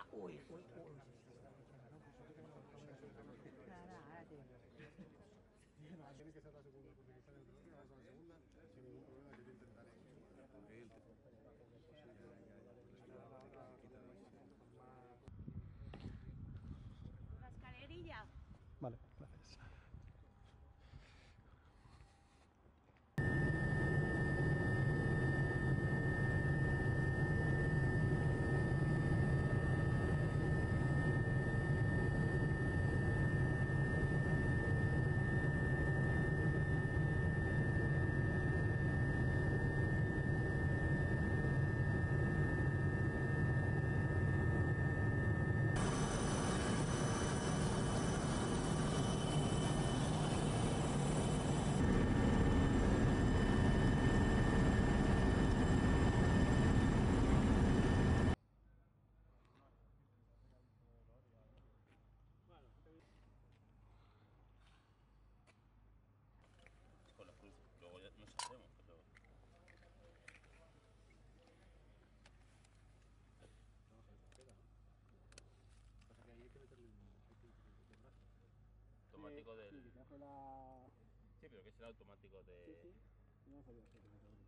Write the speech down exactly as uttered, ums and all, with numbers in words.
Uy, uy, uy. Nada, ahora tiene. Tiene que ser la segunda, porque si sale el primero, vamos a la segunda, sin ningún problema, yo te intentaré. Él te... La escalerilla. Vale, gracias. Con la cruz, luego ya nos hacemos, pero... Pasa que ahí hay que meterle el brazo. Automático del... Sí, que te hace la... Sí, pero que es el automático de... Sí, sí. No sabía eso.